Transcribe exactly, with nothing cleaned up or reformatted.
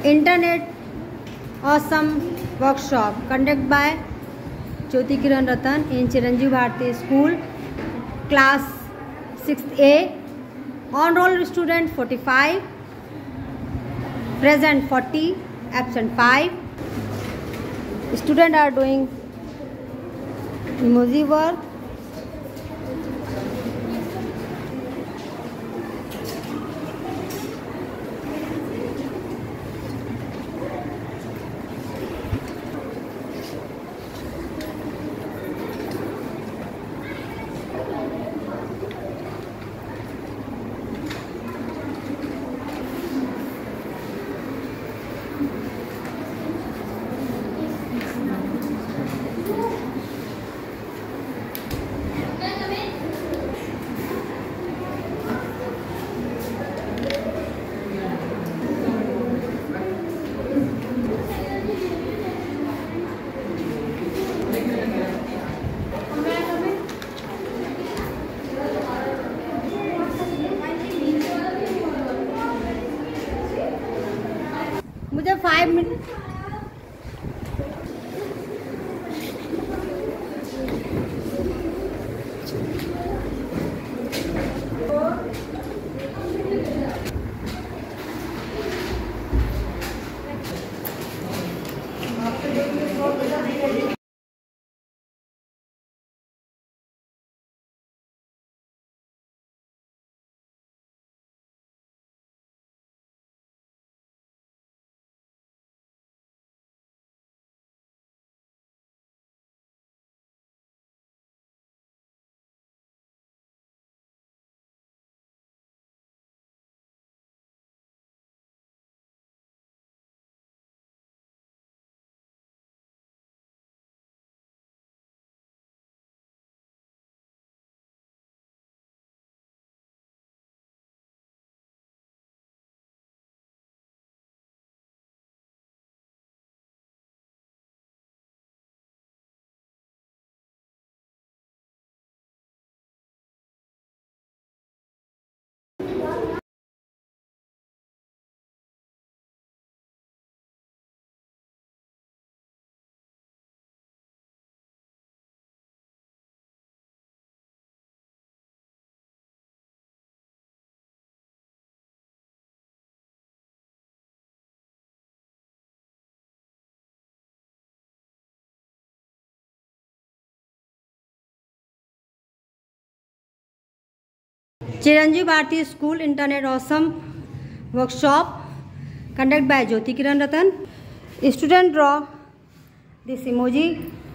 Internet awesome workshop conducted by Jyoti Kiran Ratan in Chiiranjiv Bharti School, class sixth A. On roll student forty-five, present forty, absent five. Students are doing emoji work. मुझे five minute Chiiranjiv Bharti School Internet Awesome Workshop conducted by Jyoti Kiran Ratan. Student draw this emoji.